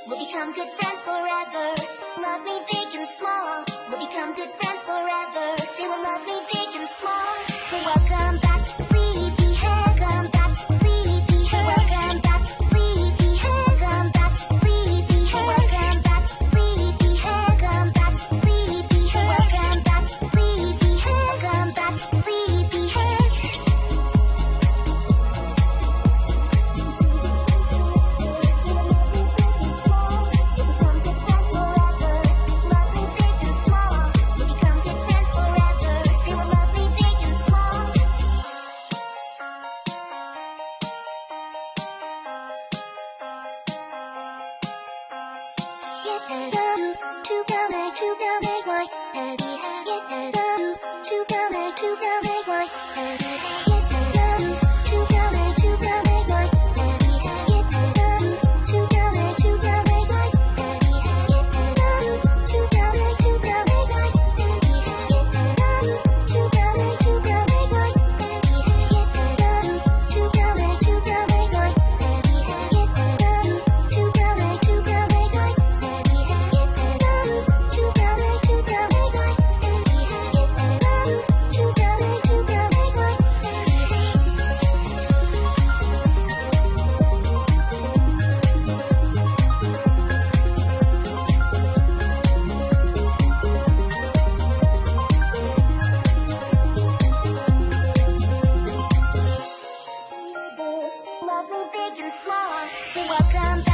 We'll become good friends forever. Love me big and small. We'll become good friends forever. They will love me big and small. Welcome back, sleepyhead. Welcome back, sleepyhead. Welcome back, sleepyhead. Welcome back, sleepyhead. Welcome back, sleepyhead. Welcome back, sleepyhead. Welcome back, sleepyhead. Welcome back, sleepyhead. Welcome